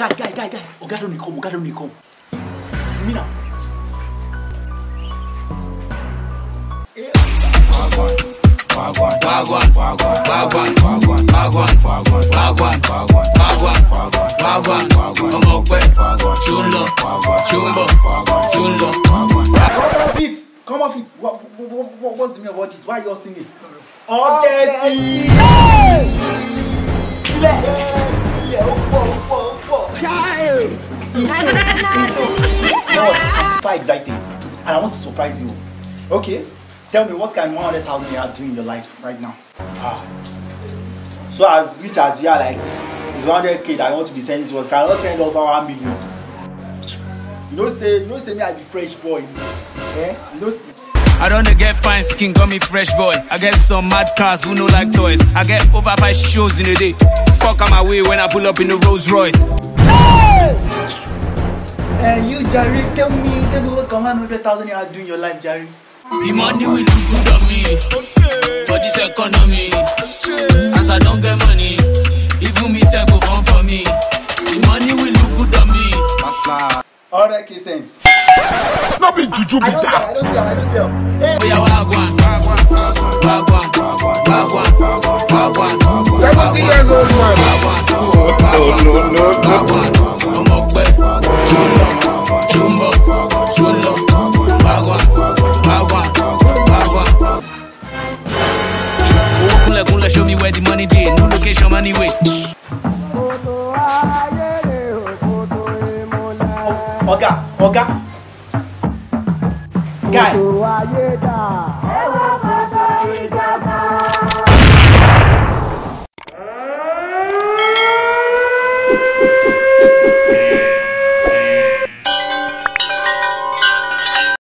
Guy. Oga don't come. Me now. Wagwan. Come on, quick. Chunlo. Come off it. What's the meaning about this? Why are you all singing? Jesse. I'm super excited and I want to surprise you. Okay, tell me what kind of 100,000 you are doing in your life right now. So as rich as you are like this, it's 100K that I want to be sending to us. Can I not send over 1 million? You know say me I be fresh boy. You know see. I don't get fine skin, got me fresh boy. I get some mad cars who no like toys. I get over 5 shows in a day. Fuck on my way when I pull up in the Rolls Royce. And you, Jerry, tell me what kind of 100,000 you are doing in your life, Jerry. The money will look good on me, for this economy. As I don't get money, even me say go fun for me. The money will look good on me. 100K cents. Not be juju be that. I don't see him. Hey. We are wagwan. 70 years old man. No. Come on, quick. Chumbo. Wagwan. Kule, show me where the money did. No location, money way. Oga. Guy.